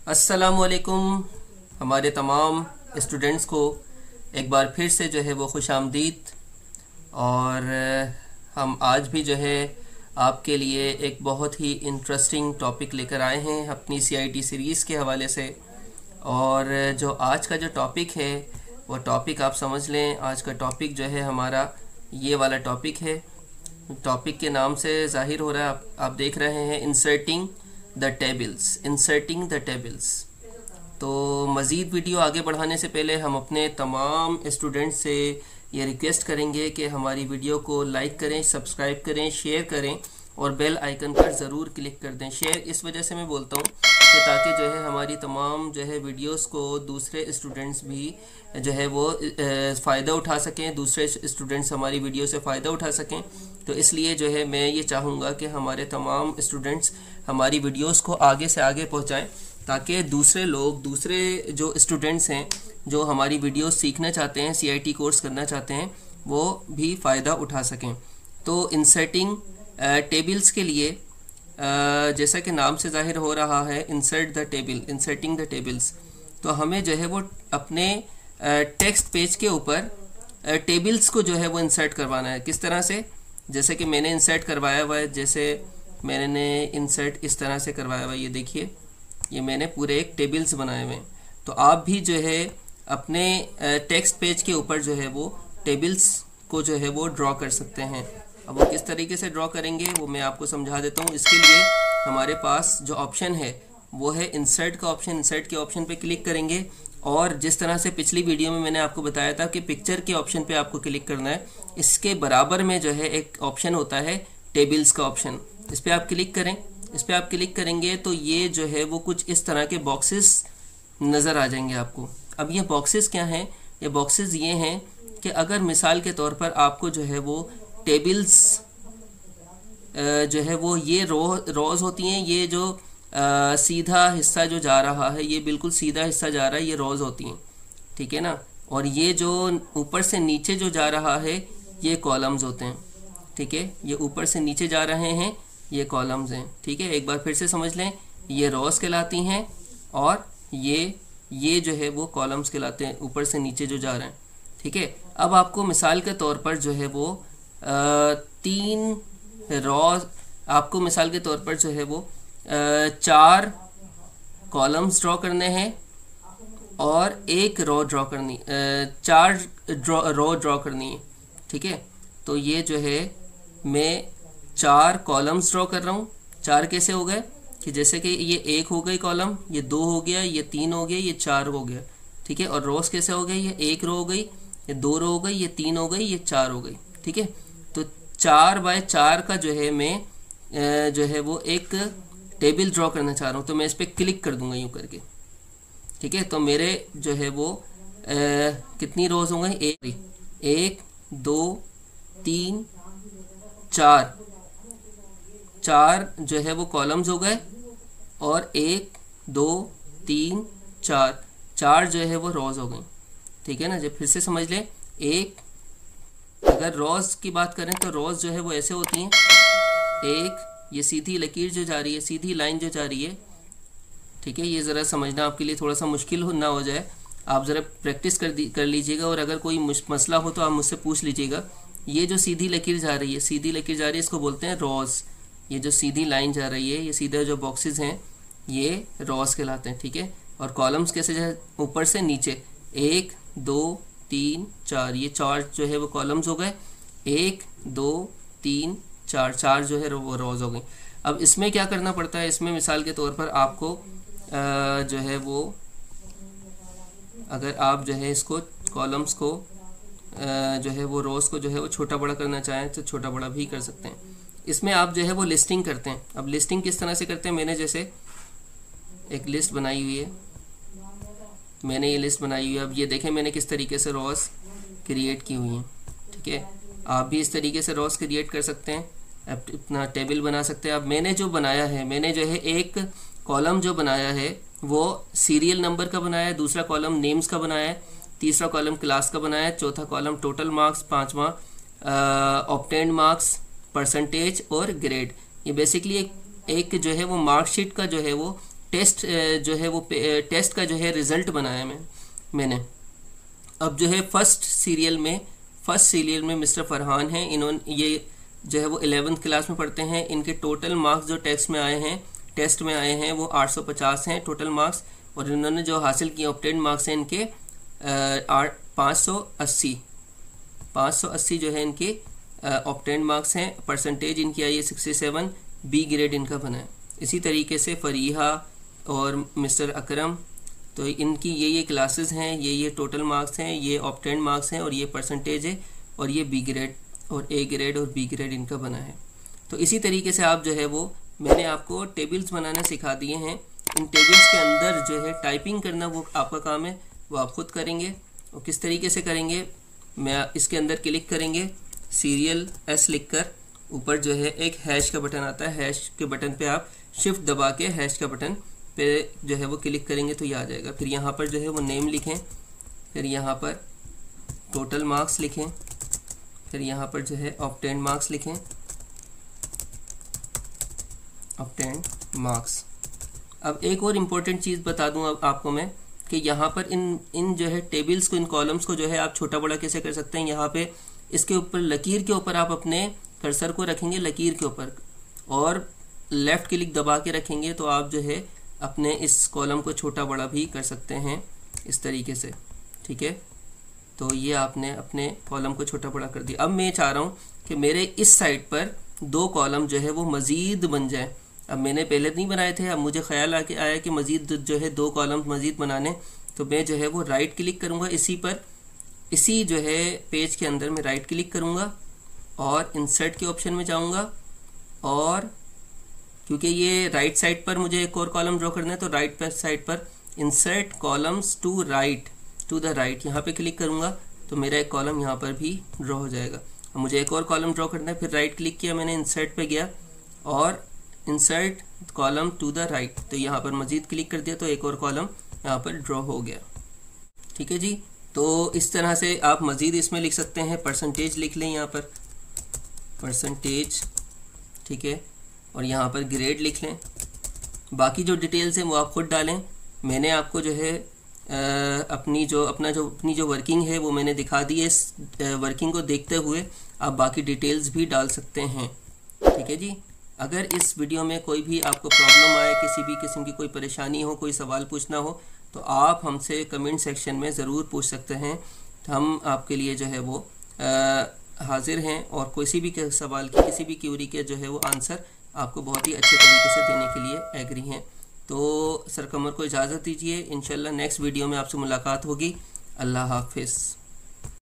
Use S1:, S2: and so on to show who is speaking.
S1: अस्सलामुअलैकुम हमारे तमाम स्टूडेंट्स को एक बार फिर से जो है वो खुशामदीद। और हम आज भी जो है आपके लिए एक बहुत ही इंटरेस्टिंग टॉपिक लेकर आए हैं अपनी CIT सीरीज़ के हवाले से। और जो आज का जो टॉपिक है वो टॉपिक आप समझ लें, आज का टॉपिक जो है हमारा ये वाला टॉपिक है। टॉपिक के नाम से ज़ाहिर हो रहा है, आप देख रहे हैं इंसर्टिंग द टेबल्स। तो मज़ीद वीडियो आगे बढ़ाने से पहले हम अपने तमाम स्टूडेंट्स से ये रिक्वेस्ट करेंगे कि हमारी वीडियो को लाइक करें, सब्सक्राइब करें, शेयर करें और बेल आइकन पर ज़रूर क्लिक कर दें। शेयर इस वजह से मैं बोलता हूँ कि ताकि जो है हमारी तमाम जो है वीडियोस को दूसरे स्टूडेंट्स भी जो है वो फ़ायदा उठा सकें, दूसरे स्टूडेंट्स हमारी वीडियो से फ़ायदा उठा सकें। तो इसलिए जो है मैं ये चाहूँगा कि हमारे तमाम स्टूडेंट्स हमारी वीडियोस को आगे से आगे पहुँचाएँ ताकि दूसरे लोग, दूसरे जो स्टूडेंट्स हैं जो हमारी वीडियोस सीखना चाहते हैं, CIT कोर्स करना चाहते हैं, वो भी फ़ायदा उठा सकें। तो इंसर्टिंग टेबल्स के लिए जैसा कि नाम से ज़ाहिर हो रहा है इंसर्टिंग द टेबल्स, तो हमें जो है वो अपने टेक्स्ट पेज के ऊपर टेबल्स को जो है वो इंसर्ट करवाना है। किस तरह से? जैसे कि मैंने इंसर्ट करवाया हुआ है, जैसे मैंने इंसर्ट इस तरह से करवाया हुआ है, ये देखिए, ये मैंने पूरे एक टेबल्स बनाए हुए हैं। तो आप भी जो है अपने टेक्स्ट पेज के ऊपर जो है वो टेबल्स को जो है वो ड्रॉ कर सकते हैं। अब वो किस तरीके से ड्रॉ करेंगे वो मैं आपको समझा देता हूँ। इसके लिए हमारे पास जो ऑप्शन है वो है इंसर्ट का ऑप्शन। इंसर्ट के ऑप्शन पे क्लिक करेंगे और जिस तरह से पिछली वीडियो में मैंने आपको बताया था कि पिक्चर के ऑप्शन पे आपको क्लिक करना है, इसके बराबर में जो है एक ऑप्शन होता है टेबल्स का ऑप्शन। इस पर आप क्लिक करें। इस पर आप क्लिक करेंगे तो ये जो है वो कुछ इस तरह के बॉक्सेस नज़र आ जाएंगे आपको। अब ये बॉक्सेस क्या हैं? ये बॉक्सेस ये हैं कि अगर मिसाल के तौर पर आपको जो है वो टेबल्स जो है वो ये रोज़ होती हैं, ये जो सीधा हिस्सा जो जा रहा है, ये बिल्कुल सीधा हिस्सा जा रहा है, ये रोज़ होती हैं, ठीक है ना। और ये जो ऊपर से नीचे जो जा रहा है ये कॉलम्स होते हैं, ठीक है। ये ऊपर से नीचे जा रहे हैं, ये कॉलम्स हैं, ठीक है। एक बार फिर से समझ लें, ये रोज़ कहलाती हैं और ये जो है वो कॉलम्स कहलाते हैं, ऊपर से नीचे जो जा रहे हैं, ठीक है। अब आपको मिसाल के तौर पर जो है वो 3 रोज़, आपको मिसाल के तौर पर जो है वो 4 कॉलम्स ड्रॉ करने हैं और 1 रो ड्रॉ करनी, 4 रो ड्रॉ करनी है, ठीक है। तो ये जो है मैं 4 कॉलम्स ड्रॉ कर रहा हूँ। 4 कैसे हो गए कि जैसे कि ये 1 हो गई कॉलम, ये 2 हो गया, ये 3 हो गया, ये 4 हो गया, ठीक है। और रोज़ कैसे हो गए? ये 1 रो हो गई, ये 2 रो हो गई, ये 3 हो गई, ये 4 हो गई, ठीक है। तो 4 बाय 4 का जो है मैं जो है वो एक टेबल ड्रॉ करना चाह रहा हूँ। तो मैं इस पर क्लिक कर दूंगा यूँ करके, ठीक है। तो मेरे जो है वो कितनी रोज़ हो गई? 1 2 3 4 जो है वो कॉलम्स हो गए और 1 2 3 4 जो है वो रोज़ हो गई, ठीक है ना। जब फिर से समझ लें, अगर रोज़ की बात करें तो रोज़ जो है वो ऐसे होती हैं, एक ये सीधी लकीर जो जा रही है, सीधी लाइन जो जा रही है, ठीक है। ये ज़रा समझना आपके लिए थोड़ा सा मुश्किल ना हो जाए, आप ज़रा प्रैक्टिस कर लीजिएगा और अगर कोई मसला हो तो आप मुझसे पूछ लीजिएगा। ये जो सीधी लकीर जा रही है, इसको बोलते हैं रोज़। ये जो सीधी लाइन जा रही है, ये सीधे जो बॉक्सेस हैं ये रोज़ कहलाते हैं, ठीक है। और कॉलम्स कैसे जाए? ऊपर से नीचे, 1 2 3 4, ये 4 जो है वो कॉलम्स हो गए, 1 2 3 4 जो है वो रोज़ हो गई। अब इसमें क्या करना पड़ता है? इसमें मिसाल के तौर पर आपको जो है वो, अगर आप जो है इसको कॉलम्स को जो है वो रोज़ को जो है वो छोटा बड़ा करना चाहें तो छोटा बड़ा भी कर सकते हैं। इसमें आप जो है वो लिस्टिंग करते हैं। अब लिस्टिंग किस तरह से करते हैं? मैंने जैसे एक लिस्ट बनाई हुई है, मैंने ये लिस्ट बनाई हुई है। अब ये देखें मैंने किस तरीके से रोज़ क्रिएट की हुई हैं, ठीक है। आप भी इस तरीके से रोज़ क्रिएट कर सकते हैं, अपना टेबल बना सकते हैं। अब मैंने जो बनाया है, मैंने जो है एक कॉलम जो बनाया है वो सीरियल नंबर का बनाया है, दूसरा कॉलम नेम्स का बनाया है, तीसरा कॉलम क्लास का बनाया है, चौथा कॉलम टोटल मार्क्स, पांचवा ऑब्टेन्ड मार्क्स, परसेंटेज और ग्रेड। ये बेसिकली एक जो है वो मार्कशीट का जो है वो टेस्ट जो है वो टेस्ट का जो है रिज़ल्ट बनाया मैंने। अब जो है फर्स्ट सीरियल में मिस्टर फरहान हैं, इन्होंने ये जो है वो 11th क्लास में पढ़ते हैं। इनके टोटल मार्क्स जो टेस्ट में आए हैं वो 850 हैं टोटल मार्क्स, और इन्होंने जो हासिल किए ऑब्टेन मार्क्स हैं इनके 580 जो है इनके ऑब्टेन मार्क्स हैं। परसेंटेज इनकी आई है 67, बी ग्रेड इनका बना है। इसी तरीके से फरीहा और मिस्टर अकरम, तो इनकी ये क्लासेस हैं, ये टोटल मार्क्स हैं, ये ऑब्टेन मार्क्स हैं और ये परसेंटेज है, और ये बी ग्रेड और ए ग्रेड और बी ग्रेड इनका बना है। तो इसी तरीके से आप जो है वो मैंने आपको टेबल्स बनाना सिखा दिए हैं। इन टेबल्स के अंदर जो है टाइपिंग करना वो आपका काम है, वो आप खुद करेंगे। और किस तरीके से करेंगे, मैं इसके अंदर क्लिक करेंगे, सीरियल एस लिखकर ऊपर जो है एक हैश का बटन आता है, हैश के बटन पे आप शिफ्ट दबा के हैश का बटन पे जो है वो क्लिक करेंगे तो ये आ जाएगा। फिर यहाँ पर जो है वो नेम लिखें, फिर यहाँ पर टोटल मार्क्स लिखें, फिर यहाँ पर जो है ऑब्टेन मार्क्स लिखें, ऑब्टेन मार्क्स। अब एक और इम्पोर्टेंट चीज़ बता दूं अब आपको मैं कि यहाँ पर इन जो है टेबल्स को, इन कॉलम्स को जो है आप छोटा बड़ा कैसे कर सकते हैं। यहाँ पे इसके ऊपर लकीर के ऊपर आप अपने कर्सर को रखेंगे, लकीर के ऊपर, और लेफ़्ट क्लिक दबा के रखेंगे तो आप जो है अपने इस कॉलम को छोटा बड़ा भी कर सकते हैं इस तरीके से, ठीक है। तो ये आपने अपने कॉलम को छोटा बड़ा कर दिया। अब मैं चाह रहा हूँ कि मेरे इस साइड पर 2 कॉलम जो है वो मज़ीद बन जाए। अब मैंने पहले नहीं बनाए थे, अब मुझे ख्याल आया कि मज़ीद जो है 2 कॉलम मज़ीद बनाने, तो मैं जो है वो राइट क्लिक करूँगा इसी जो है पेज के अंदर मैं राइट क्लिक करूँगा और इंसर्ट के ऑप्शन में जाऊँगा, और क्योंकि ये राइट साइड पर मुझे एक और कॉलम ड्रॉ करना है तो राइट साइड पर insert columns to the right यहाँ पे क्लिक करूँगा तो मेरा एक कॉलम यहाँ पर भी ड्रॉ हो जाएगा। अब मुझे एक और कॉलम ड्रॉ करना है, फिर राइट क्लिक किया मैंने, इंसर्ट पे गया और insert column to the right, तो यहाँ पर मज़ीद क्लिक कर दिया तो एक और कॉलम यहाँ पर ड्रॉ हो गया, ठीक है जी। तो इस तरह से आप मज़ीद इसमें लिख सकते हैं। परसेंटेज लिख लें यहाँ पर, परसेंटेज, ठीक है, और यहाँ पर ग्रेड लिख लें। बाकी जो डिटेल्स हैं वो आप खुद डालें। मैंने आपको जो है अपनी जो वर्किंग है वो मैंने दिखा दी है। इस वर्किंग को देखते हुए आप बाकी डिटेल्स भी डाल सकते हैं, ठीक है जी। अगर इस वीडियो में कोई भी आपको प्रॉब्लम आए, किसी भी किस्म की कोई परेशानी हो, कोई सवाल पूछना हो, तो आप हमसे कमेंट सेक्शन में ज़रूर पूछ सकते हैं। हम आपके लिए जो है वो हाजिर हैं और किसी भी सवाल की, किसी भी क्यूरी के जो है वो आंसर आपको बहुत ही अच्छे तरीके से देने के लिए एग्री हैं। तो सर कमर को इजाज़त दीजिए, इंशाल्लाह नेक्स्ट वीडियो में आपसे मुलाकात होगी। अल्लाह हाफिज़।